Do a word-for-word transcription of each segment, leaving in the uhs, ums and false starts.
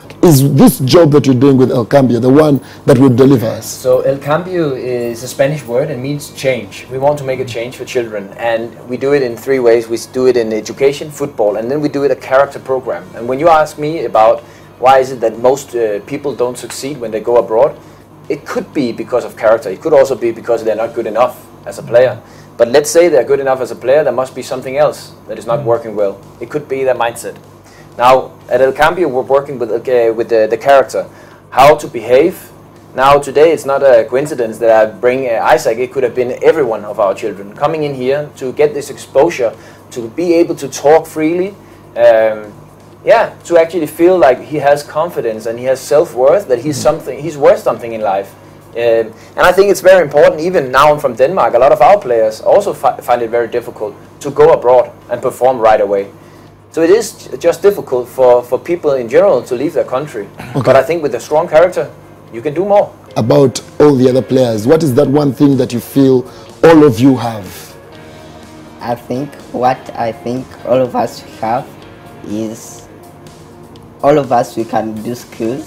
Is this job that you're doing with El Cambio the one that will deliver us? So El Cambio is a Spanish word and means change. We want to make a change for children, and we do it in three ways. We do it in education, football, and then we do it a character program. And when you ask me about why is it that most uh, people don't succeed when they go abroad, it could be because of character. It could also be because they're not good enough as a player. But let's say they're good enough as a player, there must be something else that is not working well. It could be their mindset. Now, at El Cambio, we're working with, uh, with the, the character, how to behave. Now, today, it's not a coincidence that I bring uh, Isaac. It could have been every one of our children coming in here to get this exposure, to be able to talk freely, um, yeah, to actually feel like he has confidence and he has self-worth, that he's something, he's worth something in life. Um, and I think it's very important, even now I'm from Denmark, a lot of our players also fi find it very difficult to go abroad and perform right away. So it is just difficult for, for people in general to leave their country. Okay. But I think with a strong character, you can do more. About all the other players, what is that one thing that you feel all of you have? I think what I think all of us have is all of us, we can do skills.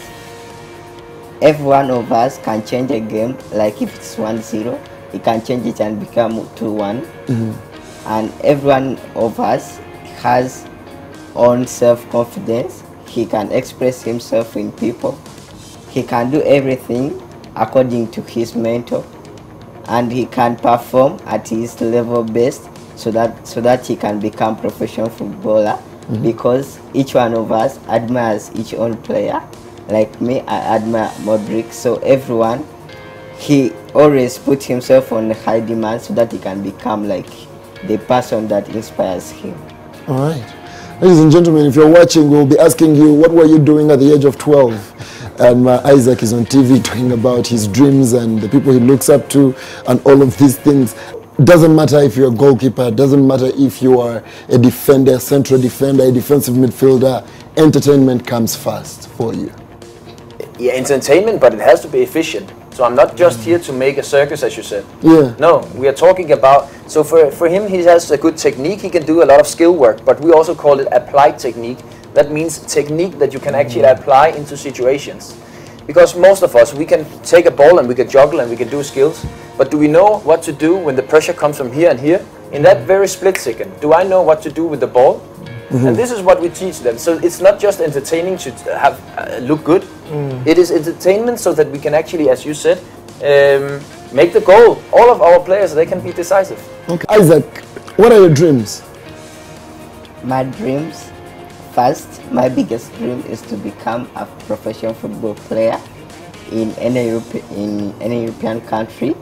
Every one of us can change a game, like if it's one zero, he can change it and become two one. Mm-hmm. And every one of us has own self-confidence. He can express himself in people. He can do everything according to his mentor, and he can perform at his level best so that so that he can become professional footballer. Mm-hmm. Because each one of us admires each own player. Like me, I admire Modric. So everyone, he always puts himself on high demand so that he can become like the person that inspires him. All right. Ladies and gentlemen, if you're watching, we'll be asking you, what were you doing at the age of twelve? And uh, Isaac is on T V talking about his dreams and the people he looks up to and all of these things. Doesn't matter if you're a goalkeeper, doesn't matter if you are a defender, central defender, a defensive midfielder, entertainment comes first for you. Yeah, entertainment, but it has to be efficient. So I'm not just here to make a circus, as you said. Yeah. No, we are talking about, so for, for him, he has a good technique, he can do a lot of skill work, but we also call it applied technique. That means technique that you can actually apply into situations. Because most of us, we can take a ball and we can juggle and we can do skills, but do we know what to do when the pressure comes from here and here? In that very split second, do I know what to do with the ball? Mm-hmm. And this is what we teach them. So it's not just entertaining to have uh, look good. Mm. It is entertainment so that we can actually, as you said, um, make the goal. All of our players, they can be decisive. Okay. Isaac, what are your dreams? My dreams, first, my biggest dream is to become a professional football player in any Europe, in any European country.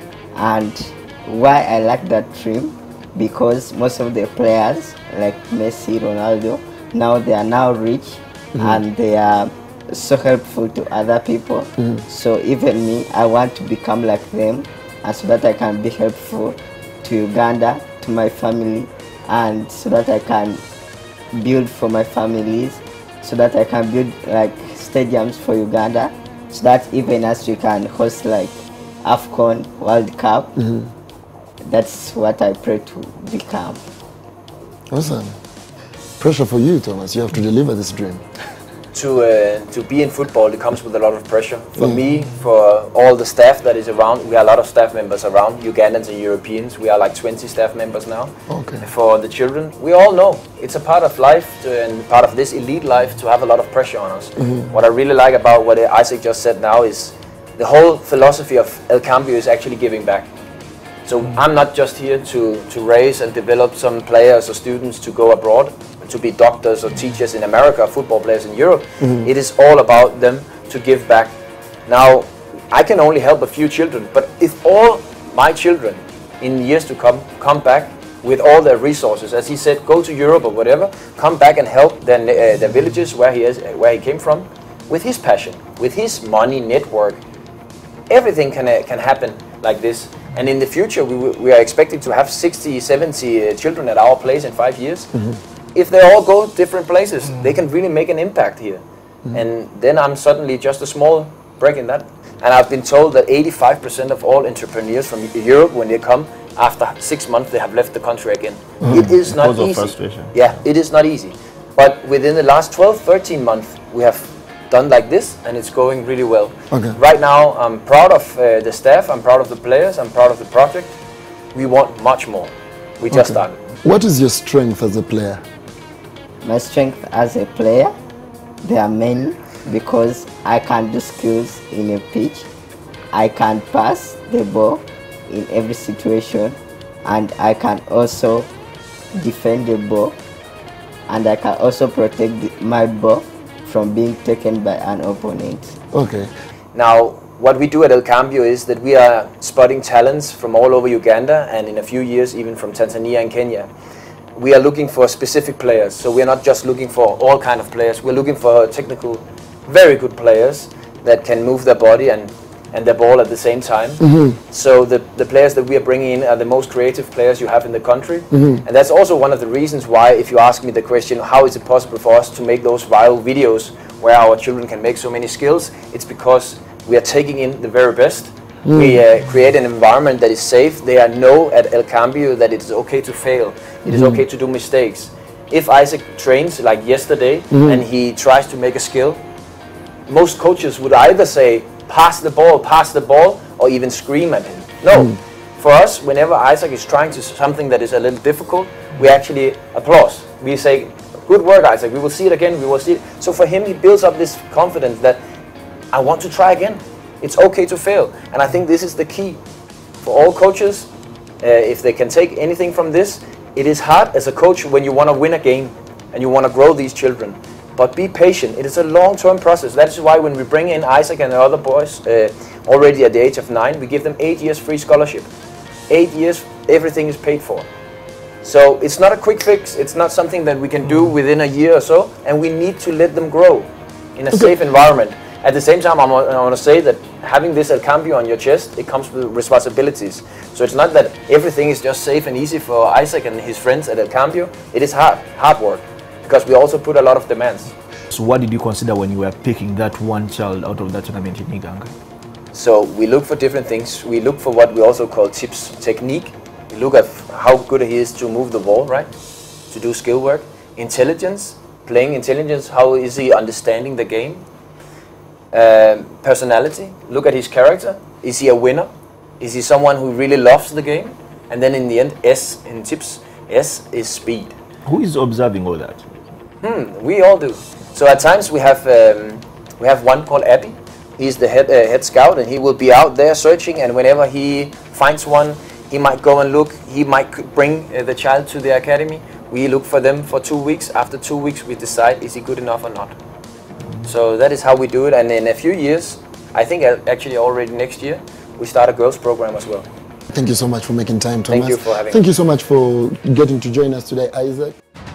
And why I like that dream, because most of the players like Messi, Ronaldo, now they are now rich. Mm-hmm. And they are so helpful to other people. Mm-hmm. So even me, I want to become like them, and so that I can be helpful to Uganda, to my family, and so that I can build for my families, so that I can build like stadiums for Uganda, so that even as we can host like AFCON World Cup. Mm-hmm. That's what I pray to become. Awesome. Pressure for you, Thomas. You have to deliver this dream. To, uh, to be in football, it comes with a lot of pressure. For mm. me, for all the staff that is around, we have a lot of staff members around, Ugandans and Europeans. We are like twenty staff members now. Okay. For the children, we all know it's a part of life to, and part of this elite life to have a lot of pressure on us. Mm-hmm. What I really like about what Isaac just said now is the whole philosophy of El Cambio is actually giving back. So mm-hmm. I'm not just here to, to raise and develop some players or students to go abroad, to be doctors or teachers in America, football players in Europe. Mm-hmm. It is all about them to give back. Now, I can only help a few children, but if all my children in years to come come back with all their resources, as he said, go to Europe or whatever, come back and help their, uh, their villages where he is, where he came from, with his passion, with his money, network, everything can uh, can happen like this. And in the future, we, we are expecting to have sixty, seventy uh, children at our place in five years. Mm-hmm. If they all go different places, mm-hmm. they can really make an impact here. Mm-hmm. And then I'm suddenly just a small break in that. And I've been told that eighty-five percent of all entrepreneurs from Europe, when they come, after six months, they have left the country again. Mm-hmm. It is not because easy. Of frustration. Yeah, it is not easy. But within the last twelve, thirteen months, we have done like this, and it's going really well. Okay. Right now, I'm proud of uh, the staff, I'm proud of the players, I'm proud of the project. We want much more. We just Okay. started. What is your strength as a player? My strength as a player, there are many, because I can do skills in a pitch. I can pass the ball in every situation, and I can also defend the ball, and I can also protect the, my ball from being taken by an opponent. Okay. Now, what we do at El Cambio is that we are spotting talents from all over Uganda, and in a few years even from Tanzania and Kenya. We are looking for specific players, so we are not just looking for all kind of players. We're looking for technical, very good players that can move their body and, and their ball at the same time. Mm-hmm. So the, the players that we are bringing in are the most creative players you have in the country. Mm-hmm. And that's also one of the reasons why, if you ask me the question, how is it possible for us to make those viral videos where our children can make so many skills, it's because we are taking in the very best. Mm. We uh, create an environment that is safe. They are know at El Cambio that it is okay to fail. It is mm. okay to do mistakes. If Isaac trains like yesterday mm. and he tries to make a skill, most coaches would either say, pass the ball, pass the ball, or even scream at him. No. Mm. For us, whenever Isaac is trying to something that is a little difficult, we actually applaud. We say, good work, Isaac. We will see it again. We will see it. So for him, he builds up this confidence that I want to try again. It's okay to fail. And I think this is the key for all coaches. Uh, if they can take anything from this, it is hard as a coach when you want to win a game and you want to grow these children. But be patient. It is a long-term process. That's why when we bring in Isaac and the other boys uh, already at the age of nine, we give them eight years free scholarship. Eight years, everything is paid for. So it's not a quick fix. It's not something that we can do within a year or so. And we need to let them grow in a okay. safe environment. At the same time, I want to say that having this El Cambio on your chest, it comes with responsibilities. So it's not that everything is just safe and easy for Isaac and his friends at El Cambio. It is hard, hard work, because we also put a lot of demands. So what did you consider when you were picking that one child out of that tournament in Uganda? So we look for different things. We look for what we also call tips, technique. We look at how good he is to move the ball, right? To do skill work. Intelligence, playing intelligence, how is he understanding the game? Uh, personality, look at his character. Is he a winner? Is he someone who really loves the game? And then in the end, S in tips, S is speed. Who is observing all that? Hmm, we all do. So at times we have um, we have one called Abby. He's the head, uh, head scout, and he will be out there searching, and whenever he finds one, he might go and look. He might bring uh, the child to the academy. We look for them for two weeks. After two weeks, we decide, is he good enough or not? So that is how we do it, and in a few years, I think actually already next year, we start a girls program as well. Thank you so much for making time, Thomas. Thank you for having me. Thank you so much for getting to join us today, Isaac.